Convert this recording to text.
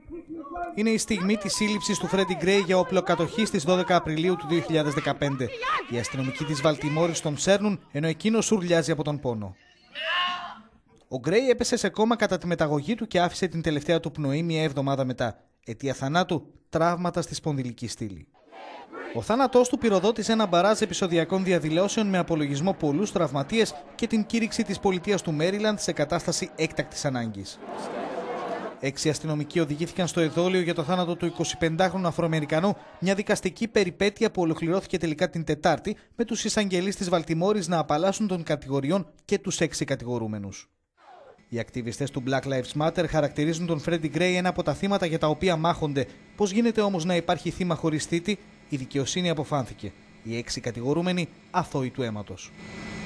Είναι η στιγμή της σύλληψης του Φρέντι Γκρέι για οπλοκατοχή στις 12 Απριλίου του 2015. Οι αστυνομικοί της Βαλτιμόρης τον σέρνουν, ενώ εκείνος ουρλιάζει από τον πόνο. Ο Γκρέι έπεσε σε κόμμα κατά τη μεταγωγή του και άφησε την τελευταία του πνοή μια εβδομάδα μετά. Αιτία θανάτου, τραύματα στη σπονδυλική στήλη. Ο θάνατός του πυροδότησε ένα μπαράζ επεισοδιακών διαδηλώσεων με απολογισμό πολλούς τραυματίες και την κήρυξη της πολιτείας του Μέριλαντ σε κατάσταση έκτακτης ανάγκης. 6 αστυνομικοί οδηγήθηκαν στο εδόλιο για το θάνατο του 25χρονου Αφροαμερικανού, μια δικαστική περιπέτεια που ολοκληρώθηκε τελικά την Τετάρτη, με τους εισαγγελείς της Βαλτιμόρης να απαλλάσσουν των κατηγοριών και τους 6 κατηγορούμενους. Οι ακτιβιστές του Black Lives Matter χαρακτηρίζουν τον Φρέντι Γκρέι ένα από τα θύματα για τα οποία μάχονται. Πώς γίνεται όμως να υπάρχει θύμα χωρίς θήτη? Η δικαιοσύνη αποφάνθηκε. Οι 6 κατηγορούμενοι αθώοι του αίματος.